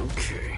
Okay.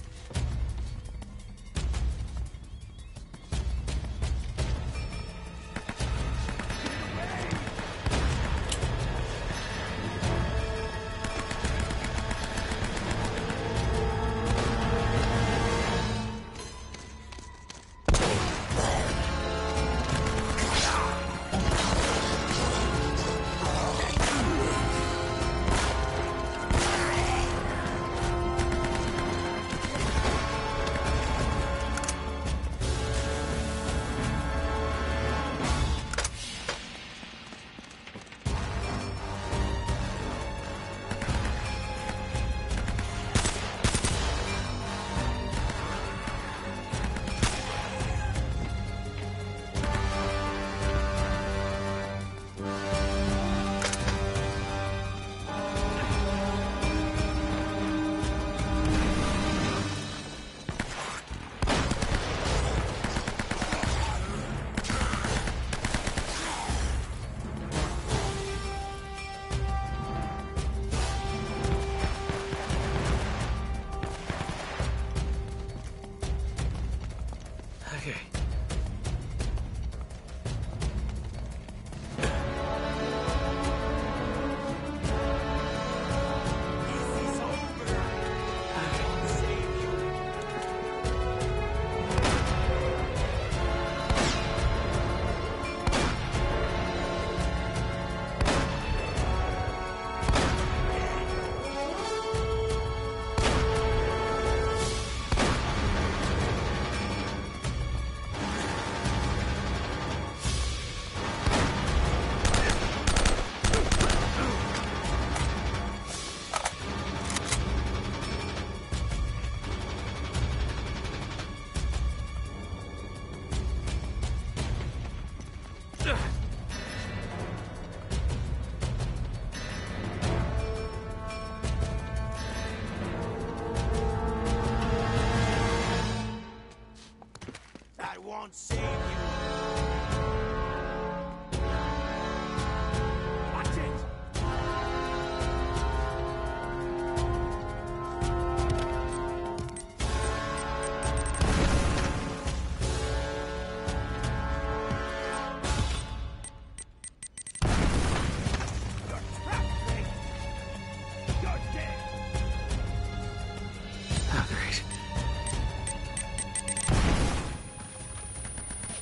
Okay. That won't save you. Watch it. You're trapped, Drake. You're dead. Oh, great.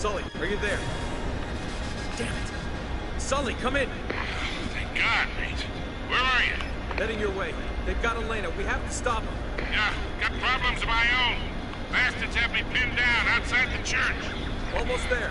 Sully, are you there? Damn it. Sully, come in. Thank God, mate. Where are you? Heading your way. They've got Elena. We have to stop them. Yeah, got problems of my own. Bastards have me pinned down outside the church. Almost there.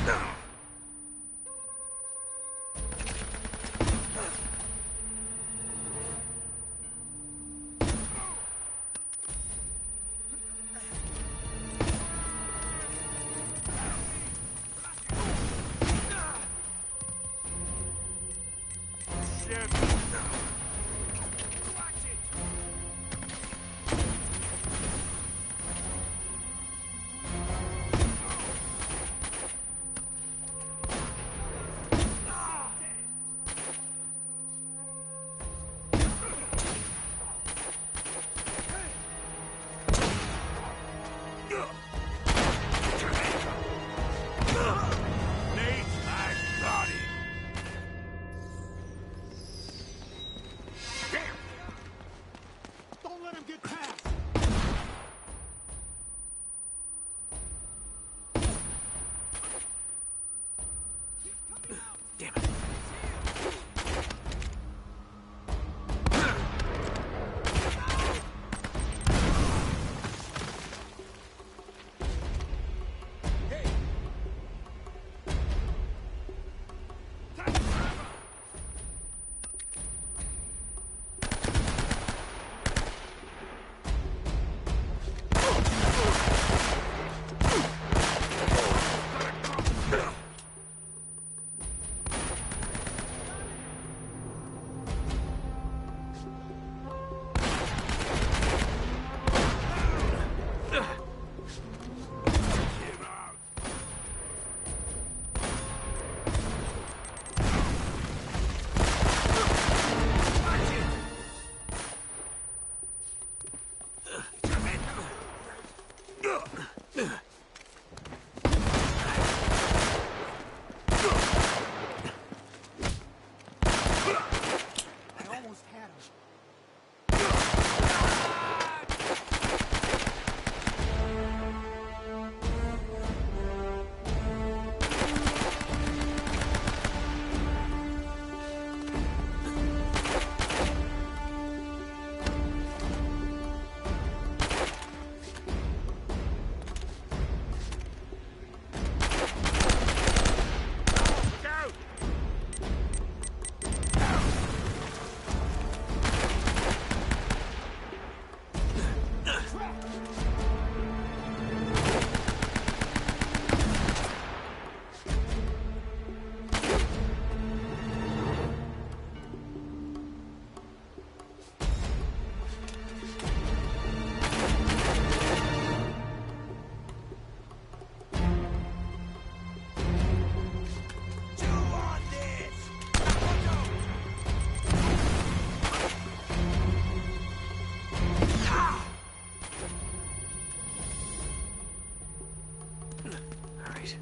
Don't let him get past! Damn it. I almost had him. Go! Chew on this! All right.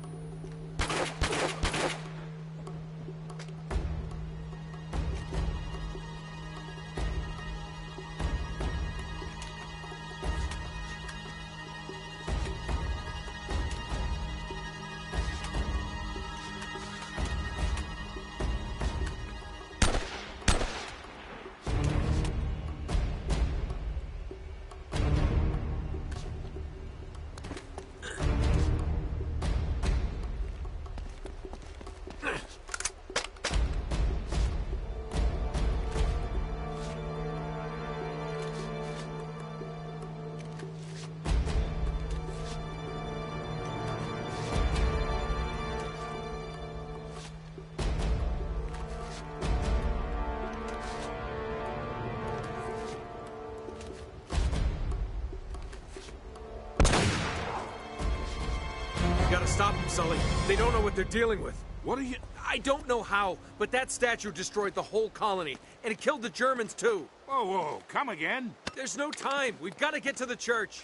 You gotta stop them, Sully. They don't know what they're dealing with. What are you... I don't know how, but that statue destroyed the whole colony, and it killed the Germans, too. Whoa, whoa, come again? There's no time. We've got to get to the church.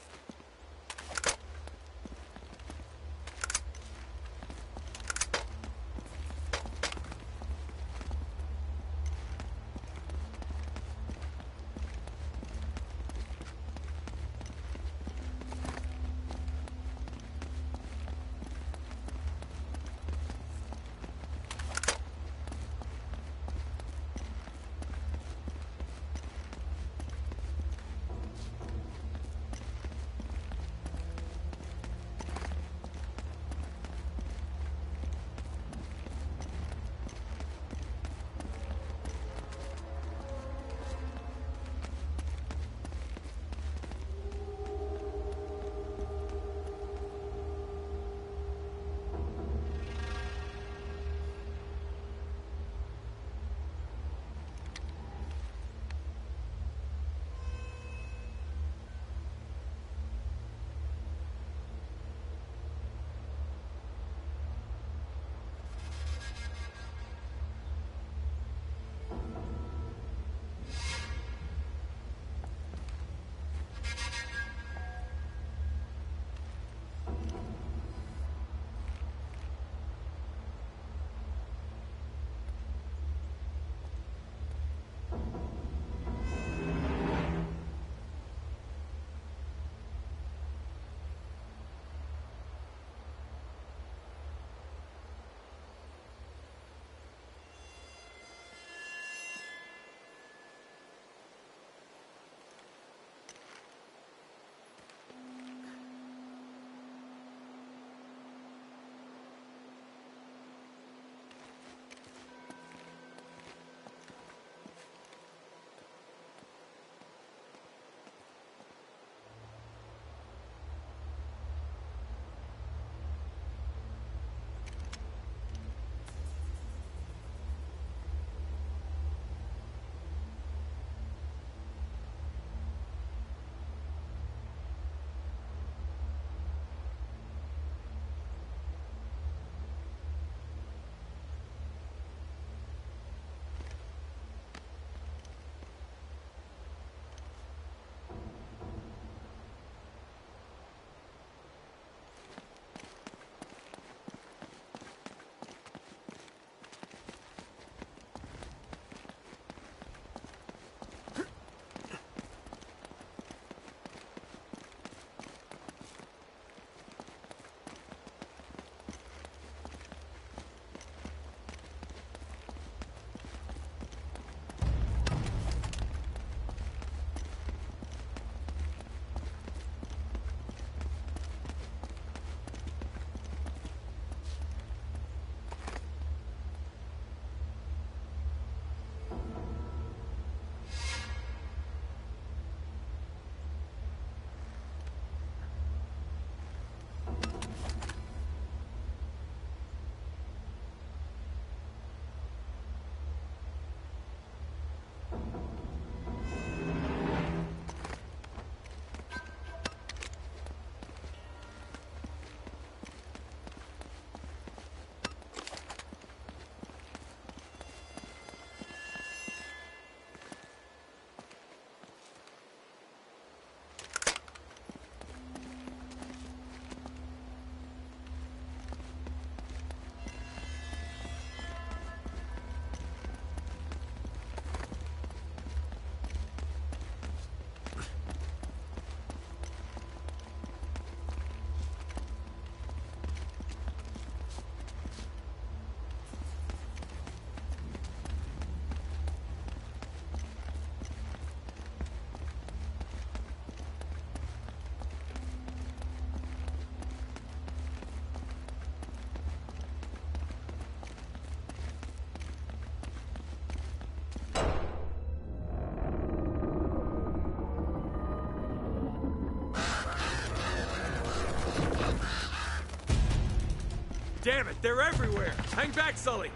Damn it, they're everywhere! Hang back, Sully!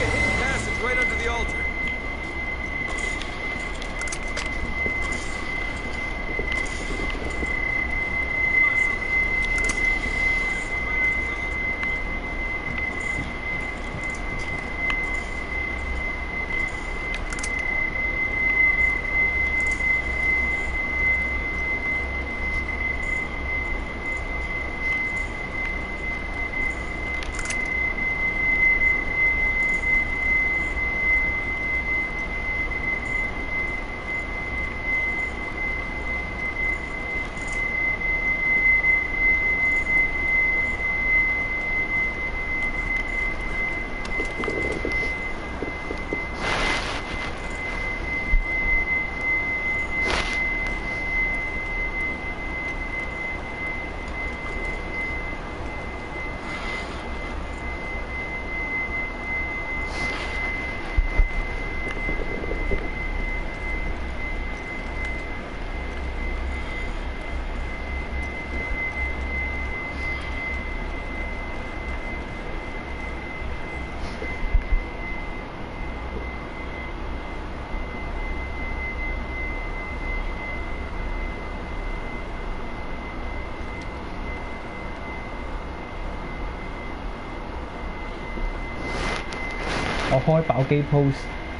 a hidden passage right under the altar. 我開爆機 pose。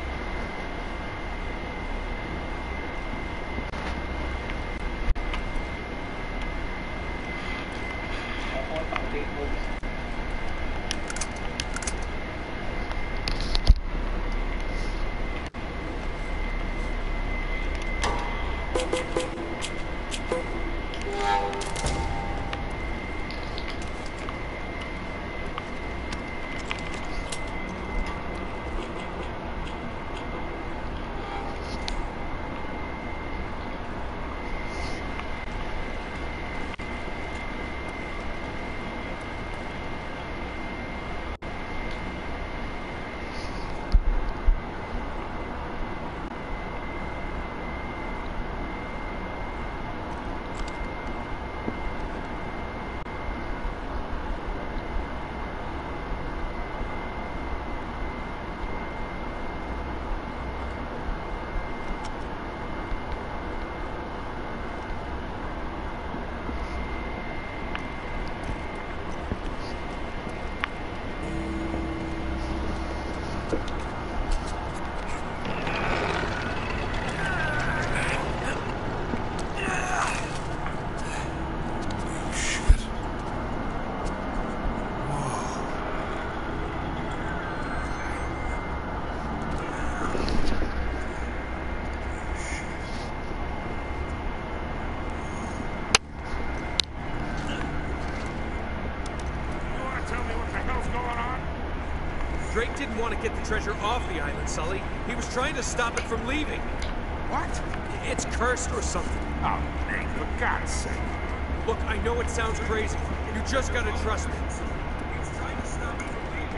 Drake didn't want to get the treasure off the island, Sully. He was trying to stop it from leaving. What? It's cursed or something. Oh, Nate, for God's sake. Look, I know it sounds crazy. You just gotta trust me. He was trying to stop it from leaving.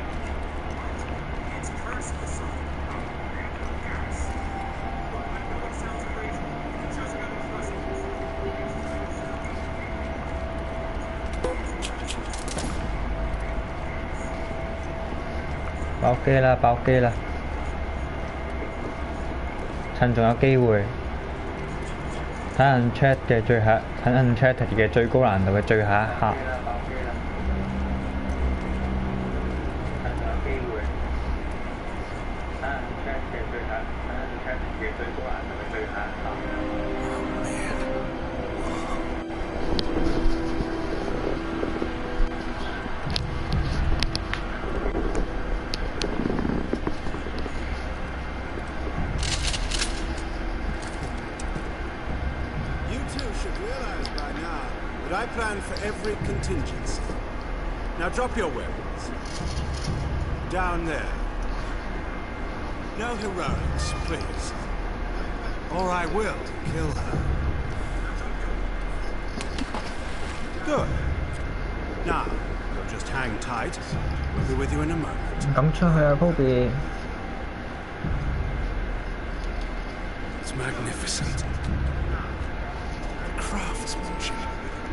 It's cursed or something. Oh, Nate, for God's sake. Look, I know it sounds crazy. You just gotta trust me. 爆機啦！爆機啦！趁仲有機會，睇 Uncharted 嘅最後，睇 Uncharted 嘅最高難度嘅最後一刻。 I plan for every contingency. Now drop your weapons. Down there. No heroics, please. Or I will kill her. Good. Now, you'll just hang tight. We'll be with you in a moment. 咁出去啊，Kobe。 It's magnificent. The craftsmanship.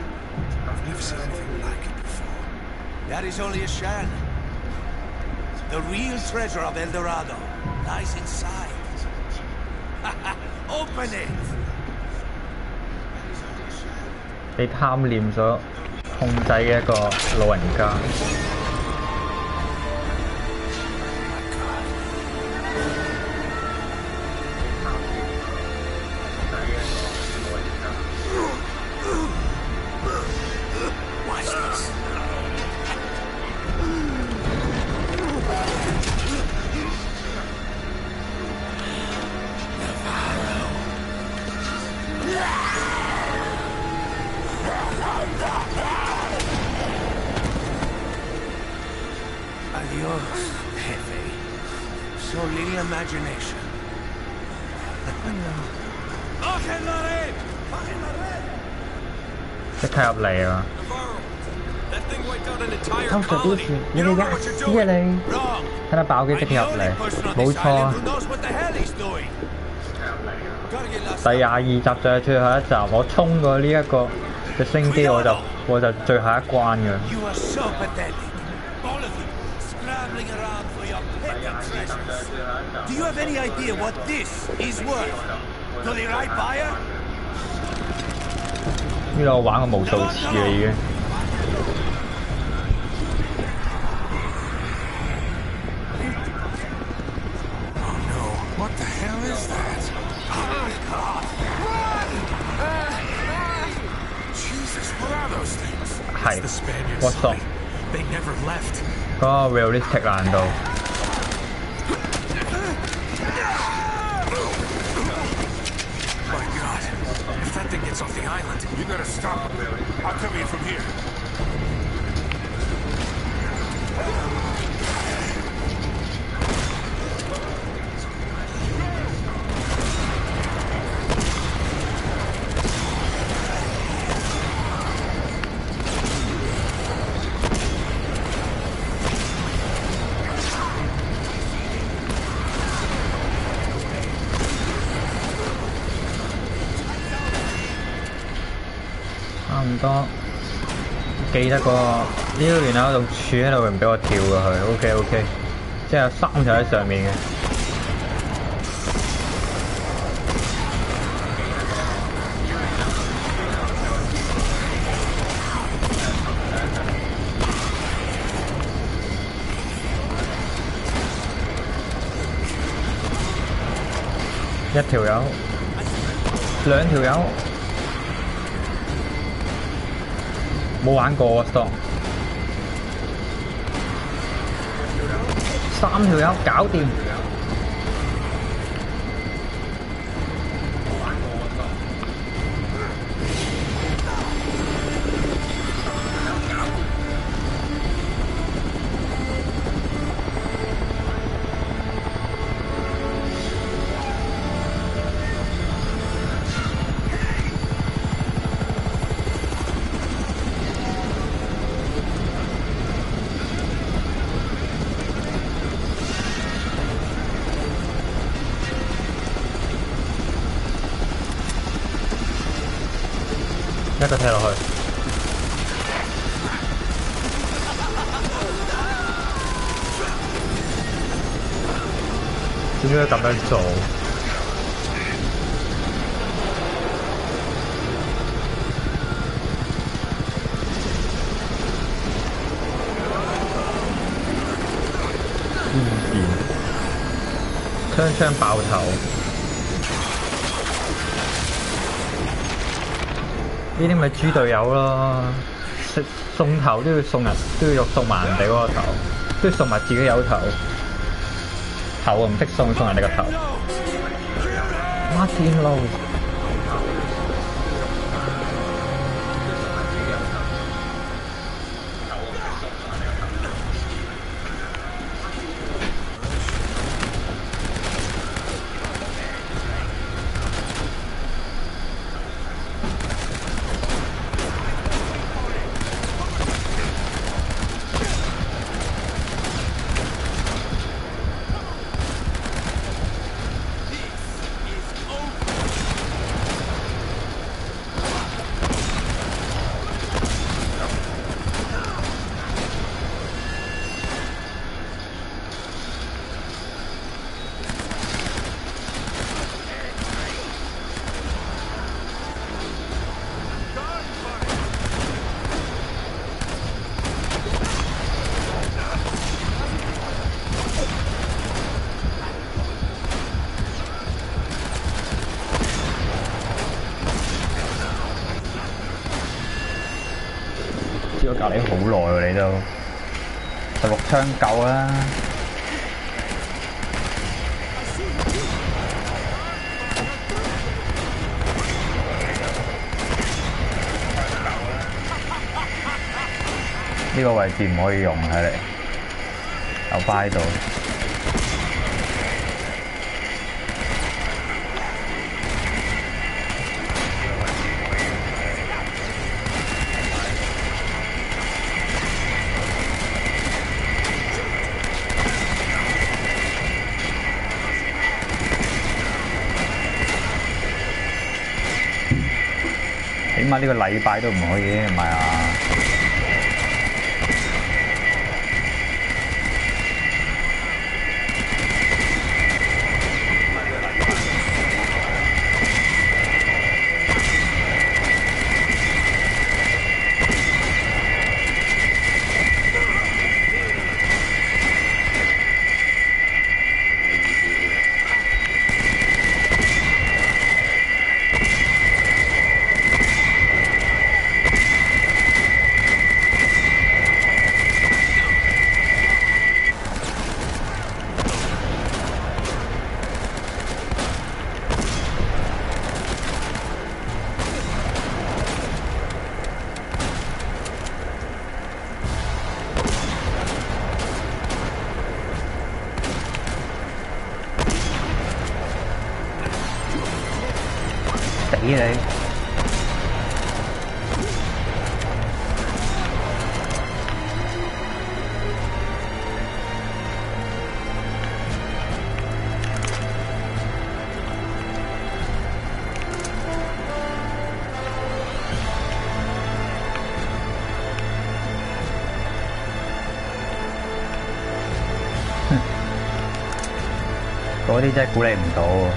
I've never seen anything like it before. That is only a shell. The real treasure of El Dorado lies inside. Open it! 被貪念所控制嘅一個老人家。 Adios, Jefe. So little imagination. Bajen la red! Bajen la red! 即刻入嚟啊！ Navarro, that thing wiped out an entire 偷實啲 colony. 事，你 You 哋 don't 嘅 know what you're 知啊 doing. 你！ Wrong! 睇下爆機 I'm 即刻 the 入 only 嚟， person on 冇 this 錯啊 island！who knows what the hell he's doing. Gotta get lost. 第22集就係最後一集，我衝過呢一個嘅升機我就最後一關㗎。 You are so pathetic. All of you, scrambling around for your petty treasures. Do you have any idea what this is worth? To the right buyer? 呢度我玩過無數次啦已經。 What the hell is that? Jesus, what are those things? 係 The Spaniards. 我傻， They never left. 嗰個 realistic 難度。 My God. If that thing gets off the island, You gotta stop him. I'll cover you from here. 差唔多記得個呢條連有棟柱喺度，唔俾我跳過去。OK， 即係有3條喺上面嘅。1條友，2條友。冇玩過 Stop 3條友搞掂。一個踢落去，點解咁樣做？槍爆頭。呢啲咪豬隊友咯，送頭都要送人，都要送埋人哋嗰個頭，都要送埋自己有頭，頭唔識送人哋個頭。Martin Low。 咗隔離好耐喎，你都16槍夠啦。呢個位置唔可以用睇嚟，留返喺度。起碼呢個禮拜都唔可以，唔係啊？死你！嗰啲真係估你唔到喎。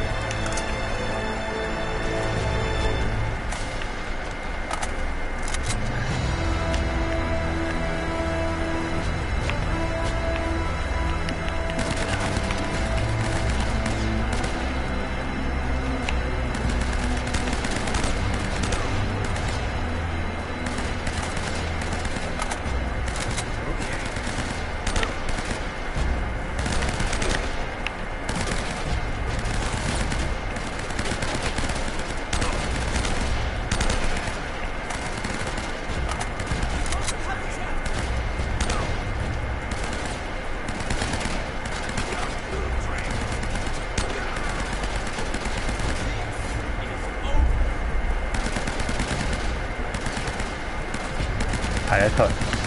睇得出。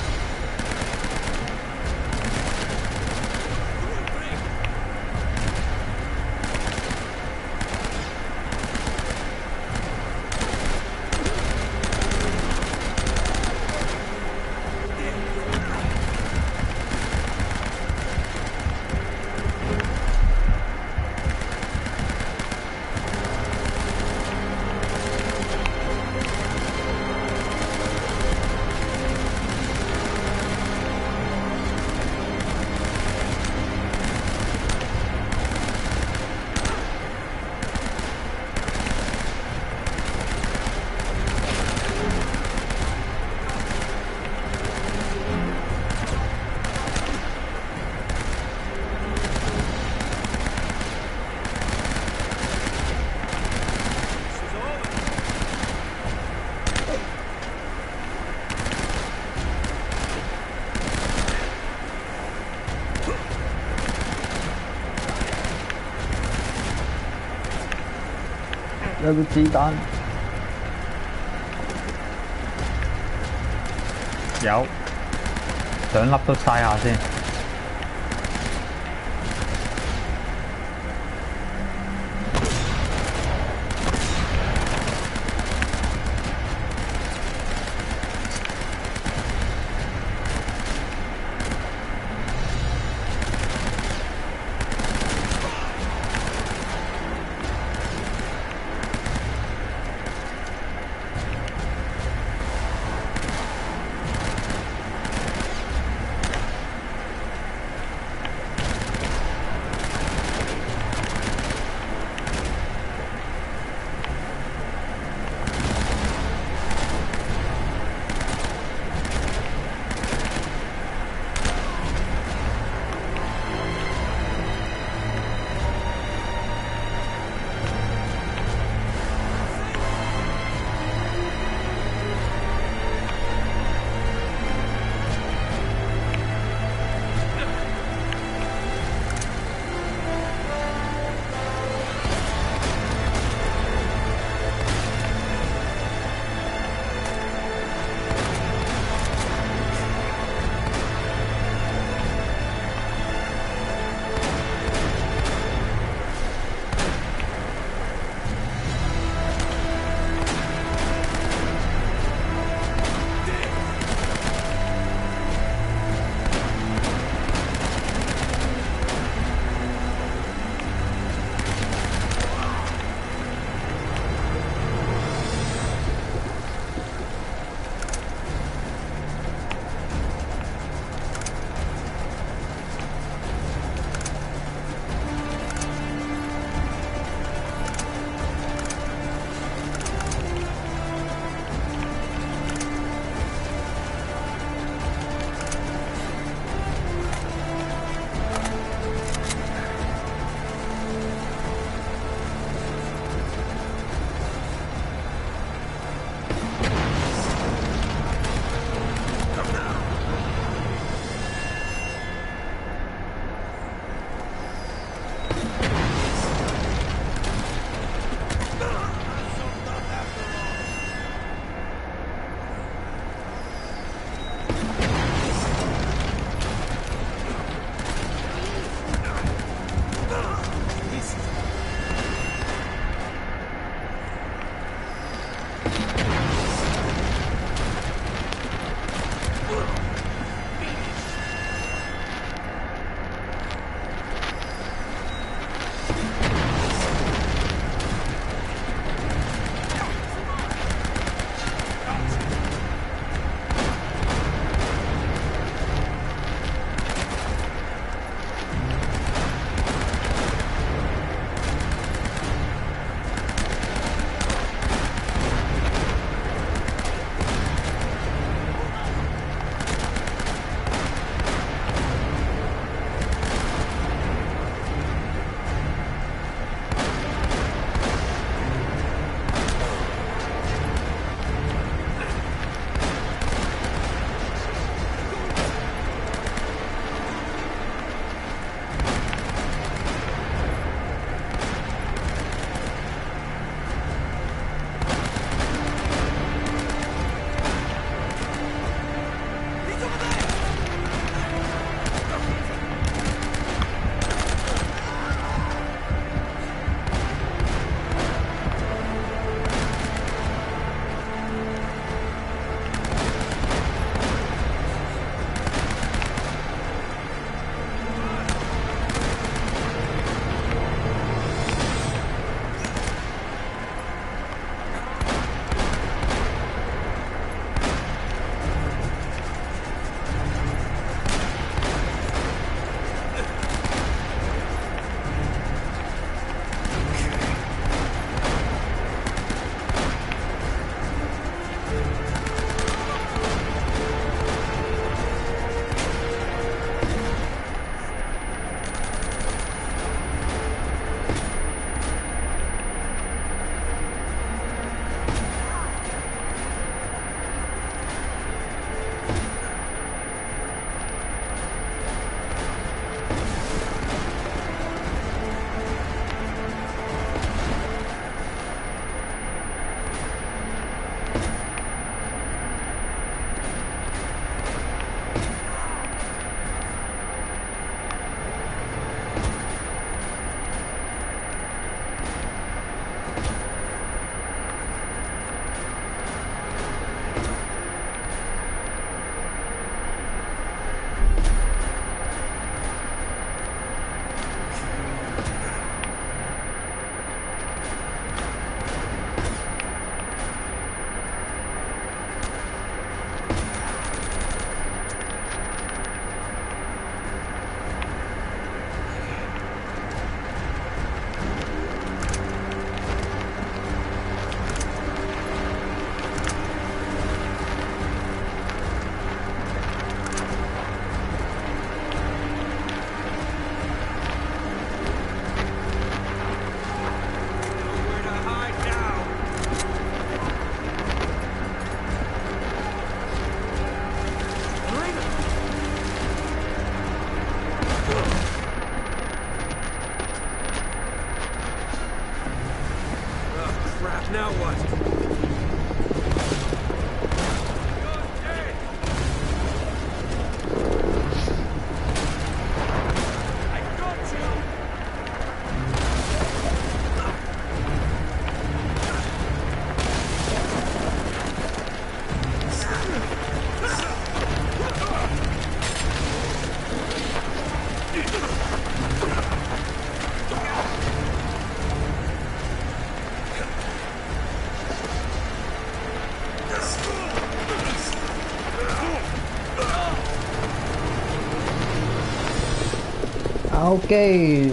有個子彈，有2粒都嘥下先。 Now what? Okay.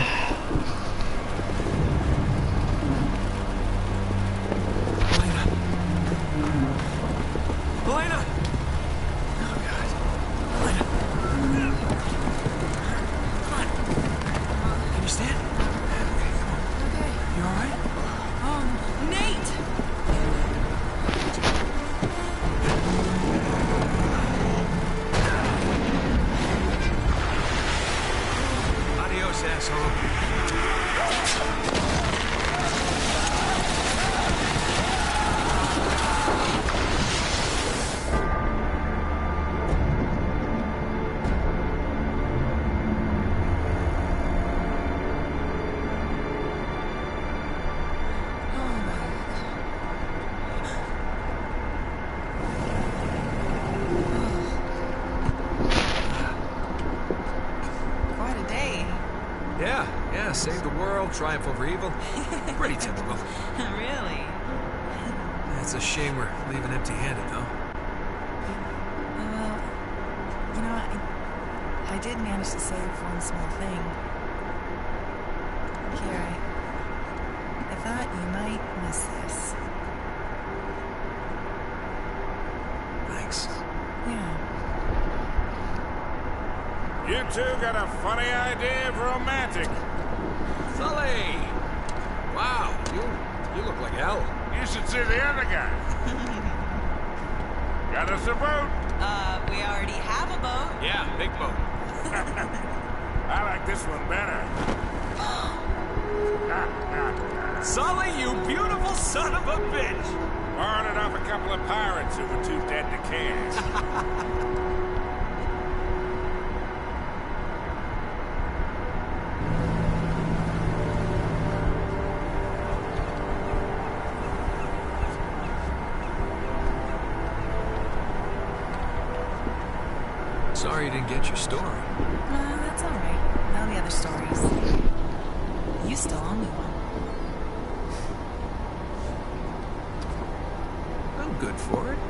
Elena! Oh, God. Elena. Come on. Can you stand? Okay, come on. Okay. You all right? Nate! Adios, asshole. world, triumph over evil. Pretty typical. Really? It's a shame we're leaving empty-handed, though. Well, you know, I did manage to save one small thing. Here, I thought you might miss this. Thanks. Yeah. You two got a funny idea of romantic. Sully! Wow, you look like hell. You should see the other guy. Got us a boat. We already have a boat. Yeah, big boat. I like this one better. Sully, you beautiful son of a bitch! Borrowed it off a couple of pirates who were too dead to care. Sorry you didn't get your story. That's all right. There'll be other stories. You still owe me one. I'm good for it.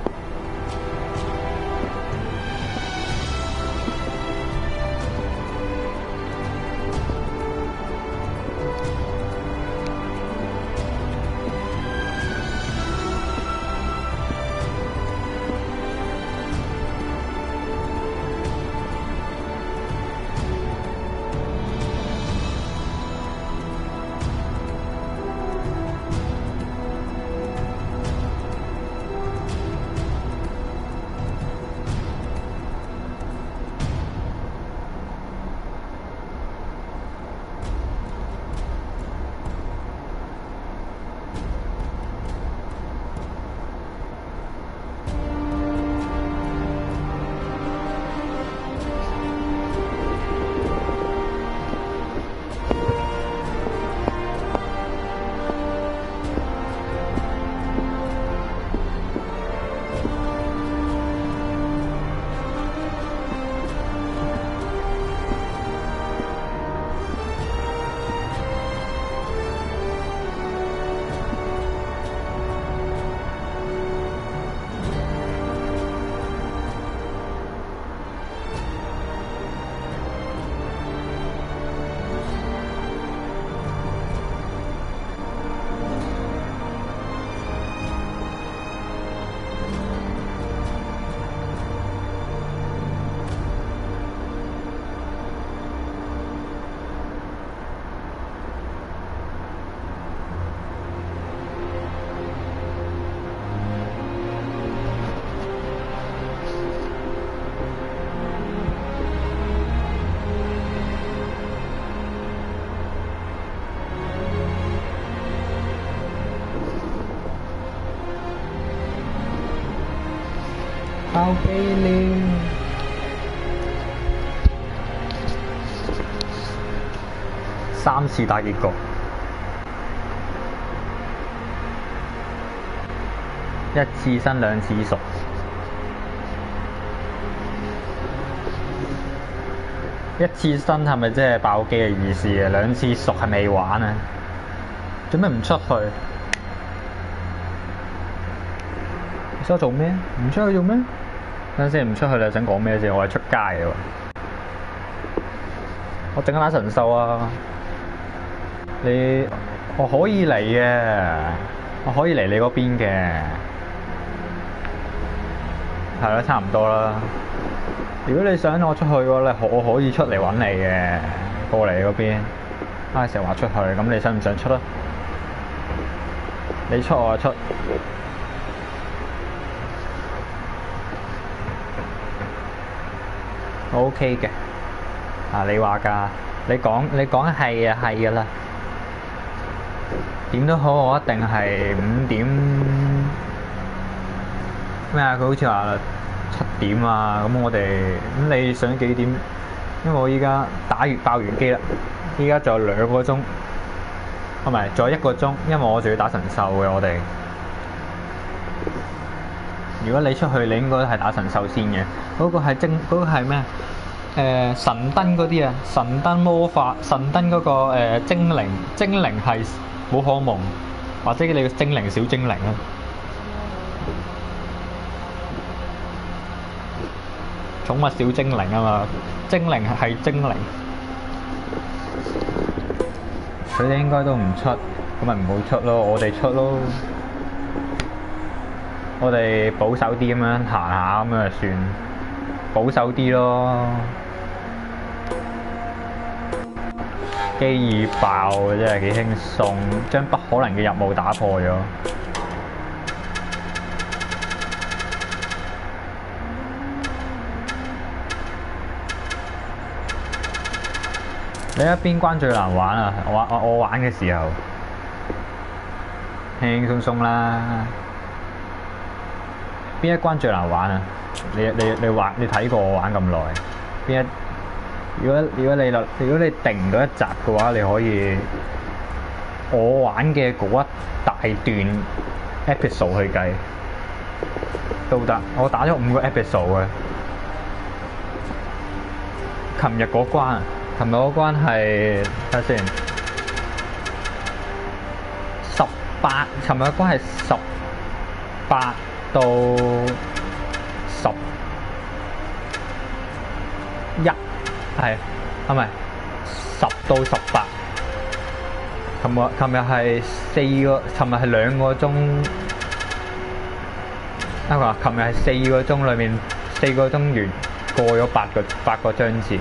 包機了。3次大結局，一次生兩次熟。一次生係咪即係爆機嘅意思啊？兩次熟係未玩啊？做咩唔出去？你想做咩？唔出去做咩？等陣先，唔出去你想講咩先？我係出街嘅喎。我整緊打神獸啊！我可以嚟嘅，我可以嚟你嗰邊嘅。係啦，差唔多啦。如果你想我出去嘅話，我可以出嚟揾你嘅，過嚟嗰邊。成日話出去，咁你想唔想出啊？你出我就出。O K 嘅。你話㗎，你講係啊，係㗎啦。點都好，我一定係5點咩啊？佢好似話7點啊，咁我哋咁你想幾點？因為我依家爆完機啦，依家仲有2個鐘，唔係仲有1個鐘，因為我仲要打神獸嘅我哋。如果你出去，你應該係打神獸先嘅。嗰個係咩？ 神燈嗰啲啊，神燈魔法，神燈嗰、個、精靈係寶可夢，或者你個精靈小精靈啊。寵物小精靈啊嘛，精靈係精靈，佢哋應該都唔出，咁咪唔好出咯，我哋出咯，我哋保守啲咁樣行下咁樣就算，保守啲咯。機已爆真係幾輕鬆，將不可能嘅任務打破咗。你一邊關最難玩啊！我玩嘅時候輕輕鬆鬆啦。邊一關最難玩啊？你玩你睇過我玩咁耐，邊一？如果你定唔到一集嘅話，你可以我玩嘅嗰一大段 episode 去計都得。我打咗5個 episode 嘅。琴日嗰關，琴日嗰關係睇下先18，琴日嗰關係18到11。係，係咪10到18？琴日係4個，琴日係2個鐘。啱話，琴日係4個鐘裏面4個鐘完，過咗8個章節，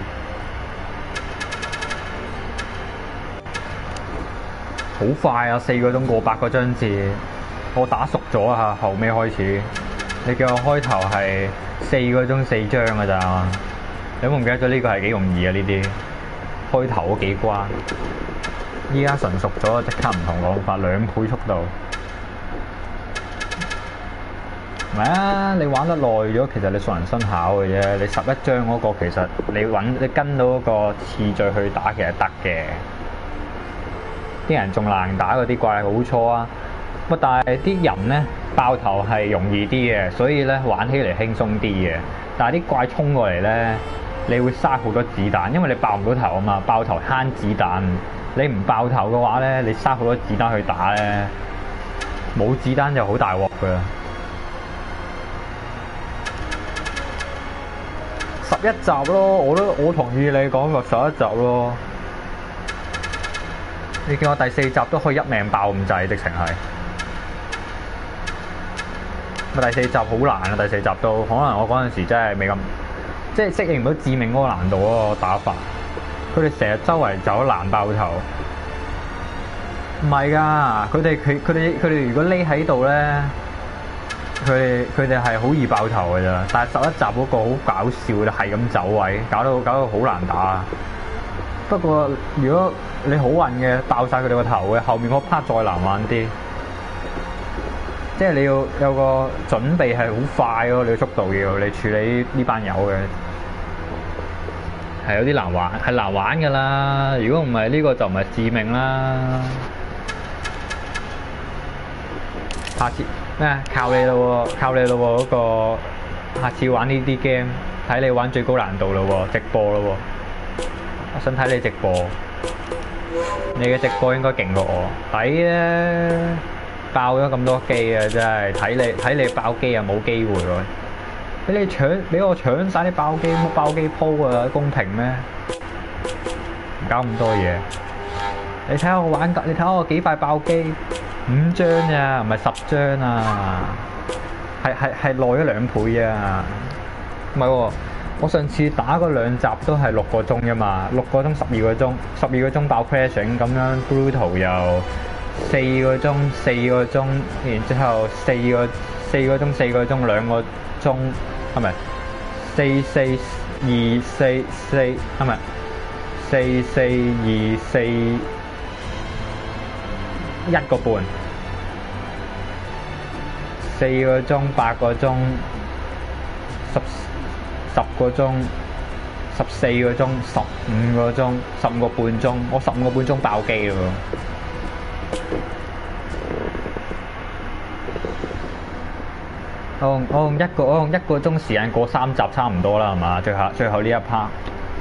好快啊！4個鐘過8個章節，我打熟咗啊！後尾開始，你叫我開頭係4個鐘4章㗎咋？你有冇唔記得咗呢個係幾容易啊？呢啲開頭嗰幾關，依家純熟咗，即刻唔同講法，2倍速度。唔係啊，你玩得耐咗，其實你熟能生巧嘅啫。你11章嗰個其實你跟到嗰個次序去打，其實得嘅。啲人仲難打嗰啲怪好錯啊！不過但係啲人咧爆頭係容易啲嘅，所以咧玩起嚟輕鬆啲嘅。但係啲怪衝過嚟咧，你會嘥好多子彈，因為你爆唔到頭啊嘛，爆頭慳子彈。你唔爆頭嘅話咧，你嘥好多子彈去打咧，冇子彈就好大鑊㗎。11集咯，我同意你講個11集咯。你見我第4集都可以一命爆咁滯，直情係。第4集好難啊！第4集都可能我嗰陣時真係未咁，即係適應唔到致命嗰個難度嗰個打法。佢哋成日周圍走難爆頭，唔係㗎。佢哋如果匿喺度咧，佢哋係好易爆頭㗎咋。但係11集嗰個好搞笑，就係咁走位，搞到好難打。不過如果你好運嘅爆晒佢哋個頭嘅，後面嗰 part 再難玩啲。即係你要有個準備係好快咯，你個速度要你處理呢班友嘅，係有啲難玩，係難玩㗎啦。如果唔係呢個就唔係致命啦。下次咩？靠你咯喎，靠你咯喎嗰個。下次玩呢啲 game，睇你玩最高難度咯喎，直播咯喎。我想睇你直播，你嘅直播應該勁過我，抵啊！爆咗咁多機啊！真係睇你爆機啊，冇機會喎！俾我搶晒啲爆機鋪啊！公平咩？唔搞咁多嘢。你睇下我玩，你睇下我幾塊爆機，5張咋，唔係10張啊！係耐咗2倍啊！唔係喎，我上次打嗰2集都係6個鐘啫嘛，6個鐘12個鐘，12個鐘爆 crashing 咁樣 brutal 又。4個鐘，然之後4個鐘2個鐘，係咪？4 2 4係咪？4 2 4 1個半，4個鐘8個鐘10個鐘14個鐘15個鐘15個半鐘，我15個半鐘爆機咯。我用一個鐘時間過3集差唔多啦，係嘛？最後呢一 part，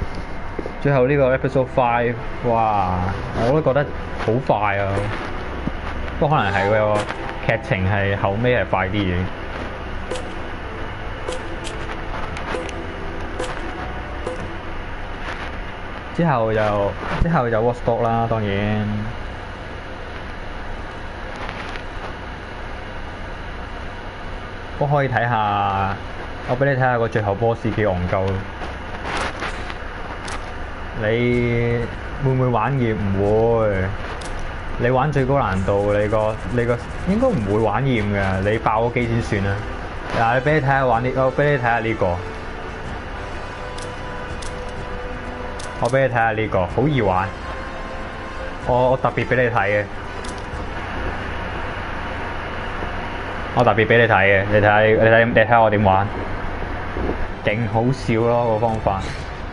最後呢個 episode 5，哇！我都覺得好快啊，不過可能係個劇情係後尾係快啲嘅。之後就 Watchdog 啦，當然。都可以睇下，我俾你睇下個最後 boss 幾戇鳩。你會唔會玩厭？唔會。你玩最高難度，你個應該唔會玩厭嘅。你爆個機先算啦。嗱，俾你睇下玩呢，我俾你睇下呢個。我俾你睇下呢個，好易玩。我特別俾你睇嘅。我特別俾你睇嘅，你睇我點玩，勁好笑咯個方法。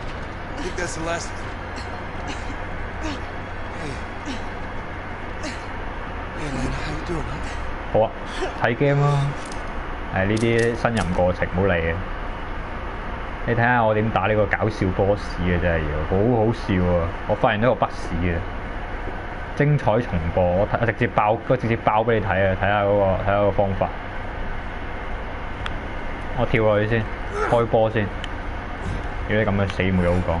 好啊，睇 game 咯，係呢啲呻吟過程，唔好嚟嘅。你睇下我點打呢個搞笑 boss 嘅真係要，好好笑啊！我發現咗個筆屎嘅。精彩重播，我直接爆俾你睇啊！睇下個方法。我跳落去先，開波先。如果你咁樣死冇嘢好講。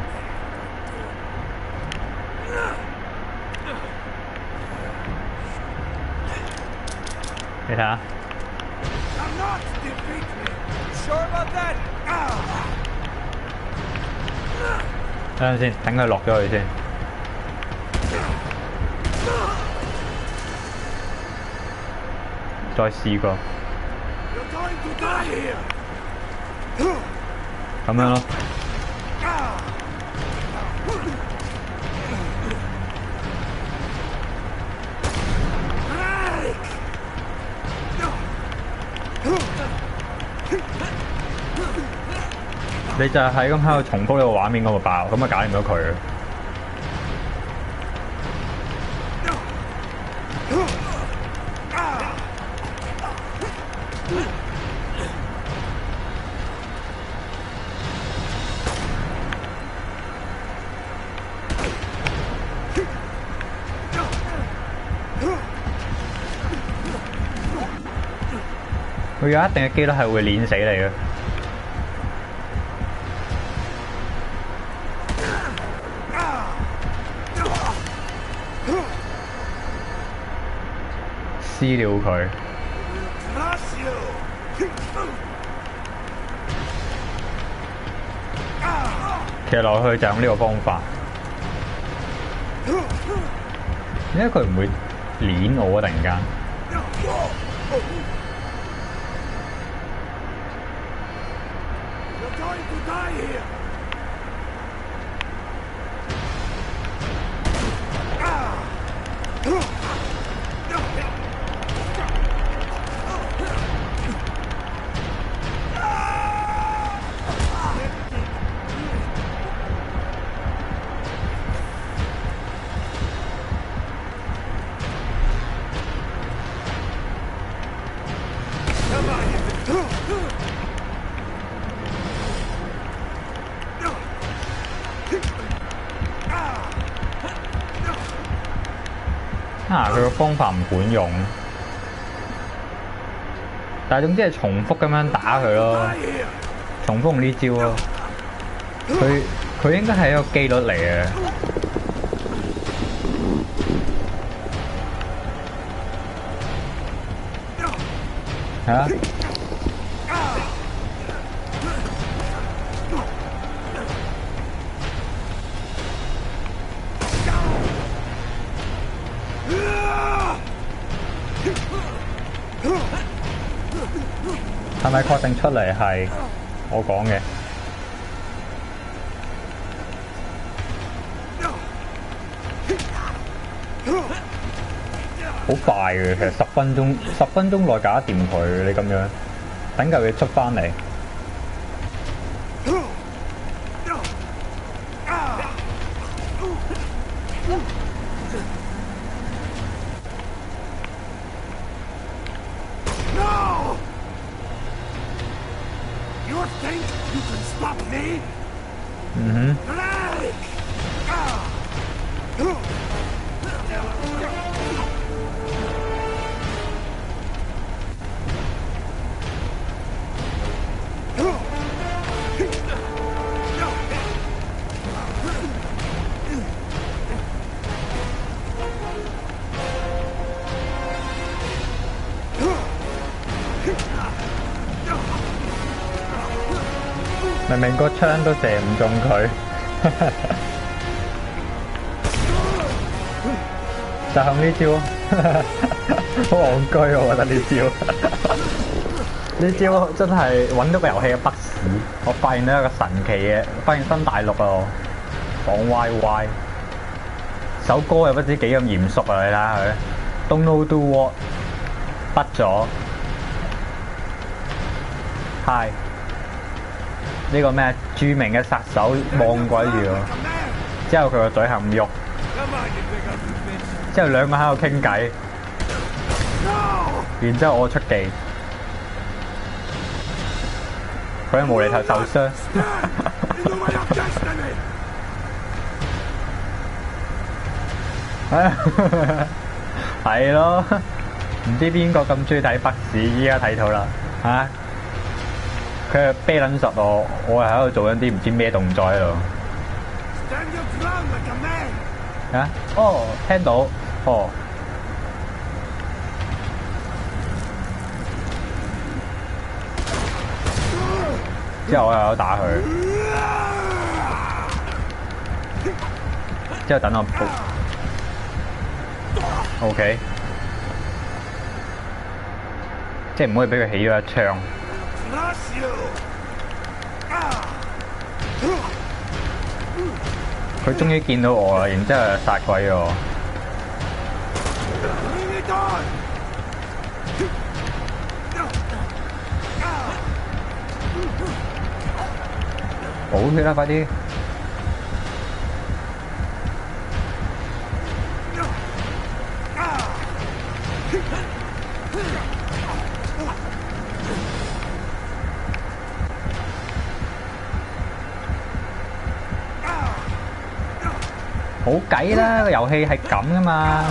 你睇下。等陣先，等佢落咗去先。再試過，咁樣咯。你就係咁喺度重複呢個畫面嗰度爆，咁啊搞掂咗佢。佢有一定嘅機率係會碾死你嘅。撕了佢。騎落去就用呢個方法。點解佢唔會碾我啊？突然間。佢個方法唔管用，但係總之係重複咁樣打佢咯，重複用呢招咯。佢應該係一個機率嚟嘅。係啊。係咪確定出嚟係我講嘅？好快嘅，其實10分鐘內搞得掂佢。你咁樣等嚿嘢出返嚟。 明明個槍都射唔中佢，就係呢招，好戇居我覺得呢招，呢招真係揾到個遊戲嘅筆屎。我發現到一個神奇嘅，發現新大陸啊，講 YY， 首歌又不知幾咁嚴肅啊！你睇下佢 ，Don't know do what， 筆咗 ，Hi。呢個咩著名嘅殺手望鬼住我，之後佢個嘴係唔喐，之後兩個喺度傾偈，然之後我出技，佢喺無厘頭受傷，係咯，唔知邊個咁中意睇北市，依家睇到啦嚇。佢係啤撚實我係喺度做緊啲唔知咩動作喺度。啊？哦，聽到，哦。之後我又有打佢，之後等我撲。OK， 即係唔可以俾佢起咗一槍。佢終於見到我啦，然之後殺鬼我。補血啦，快啲！冇計啦，個遊戲係咁噶嘛。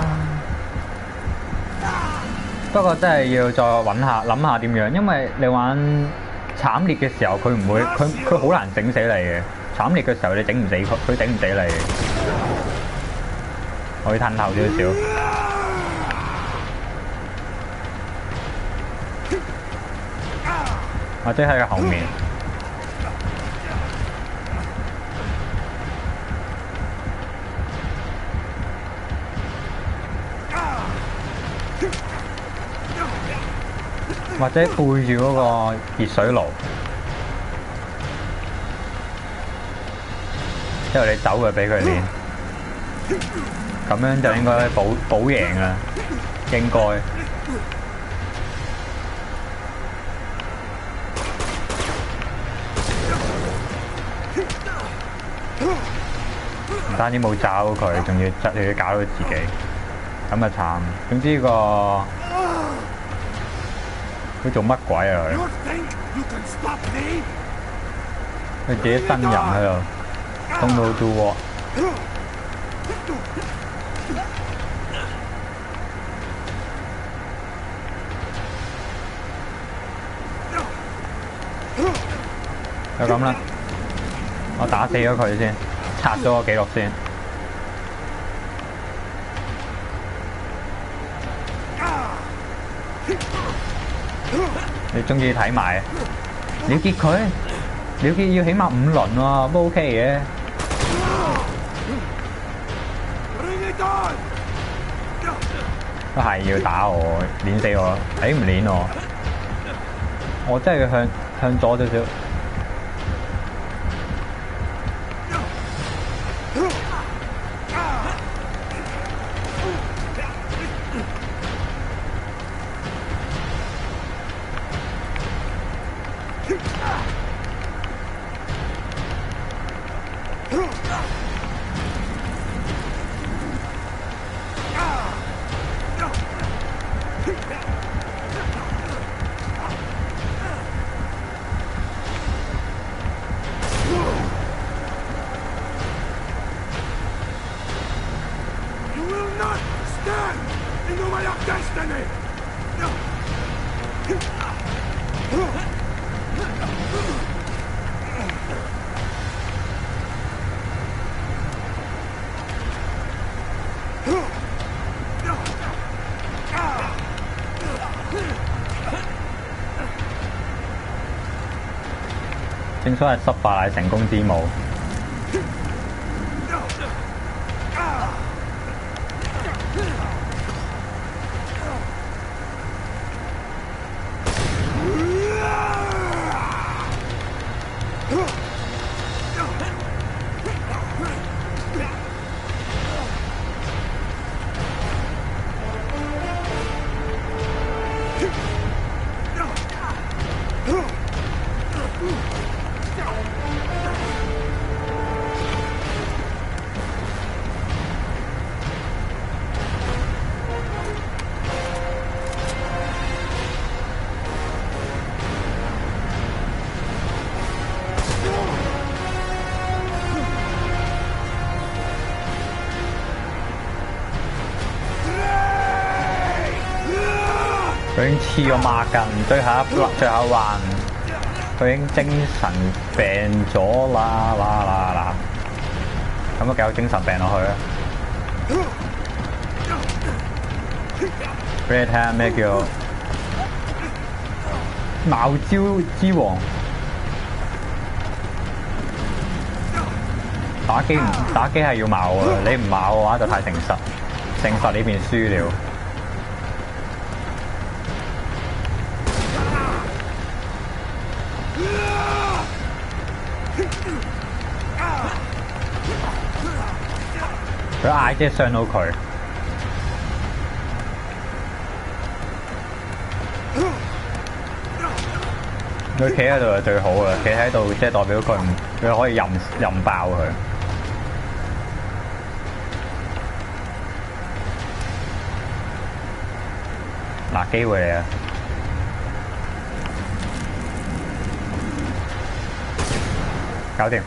不過真係要再揾下諗下點樣，因為你玩慘烈嘅時候，佢唔會佢好難整死你嘅。慘烈嘅時候你整唔死佢，佢整唔死你。我要褪後少少，或者喺佢後面。或者背住嗰個熱水爐，之後你走佢俾佢練，咁樣就應該保贏啦，應該。唔單止冇炸到佢，仲要搞到自己，咁就慘。總之個。佢做乜鬼啊佢？佢自己新人喺度，Don't know do what。就咁啦，我打死咗佢先，拆咗個記錄先。你中意睇埋了結佢，了結要起碼5輪喎，都 OK 嘅。都係要打我，碾死我，唔碾我，我真係要向左少少。 正所謂失敗乃成功之母。佢已經黐咗孖筋，最後一環，佢已經精神病咗啦！咁都繼續精神病落去啊！俾你睇下咩叫茅招之王。打機係要矛啊！你唔矛嘅話就太誠實，誠實呢邊輸了。佢嗌即係傷到佢。佢企喺度就最好啦，企喺度即係代表佢可以任爆佢。嗱，機會嚟啊！搞掂。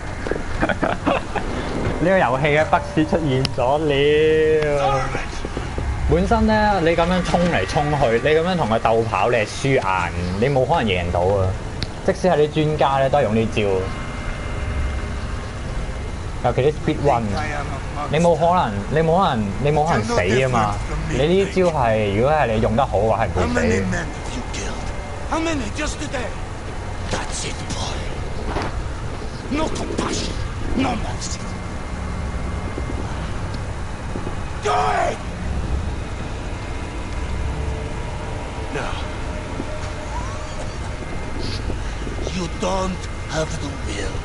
呢個遊戲嘅 bug 出現咗了。本身咧，你咁樣衝嚟衝去，你咁樣同佢鬥跑，你係輸硬，你冇可能贏到啊！即使係啲專家咧，都係用呢招。尤其啲 speed run， 你冇可能死啊嘛！你呢招係，如果係你用得好嘅話，係唔會死嘅。 No compassion, no mercy. Do it! No. You don't have the will.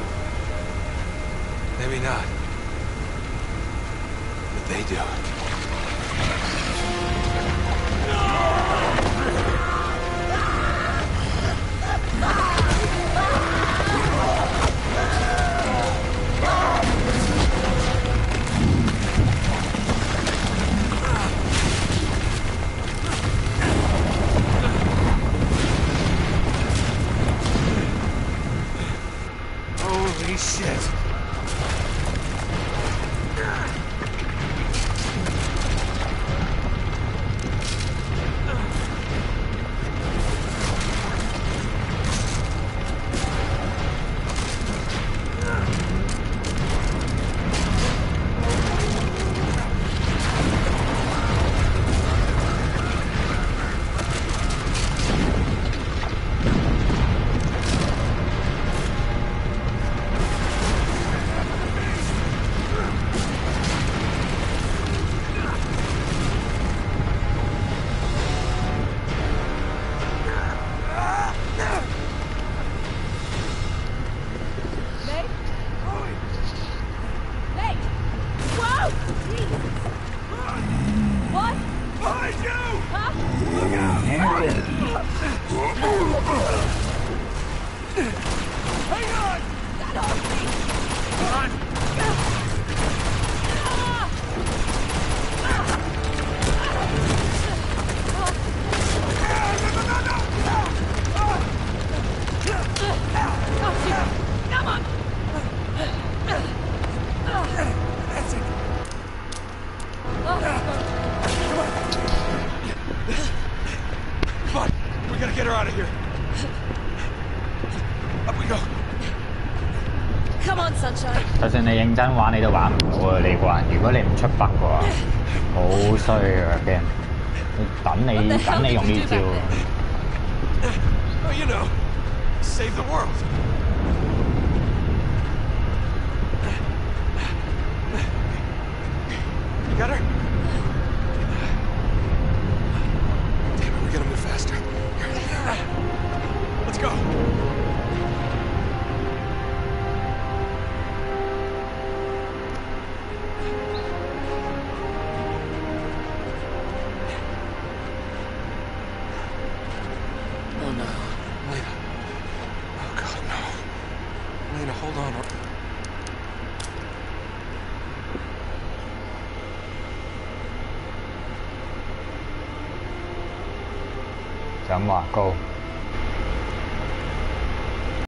Maybe not. But they do. Holy shit. Get her out of here. Up we go. Come on, Sunshine. 就算你認真玩，你都玩唔到啊！呢關，如果你唔出北嘅話，好衰啊！驚等你用呢招。 Oh, you know, save the world. You got her? Damn it, we gotta move faster. Let's go. Oh no, Lena. Oh God, no. Lena, hold on. 就咁話高。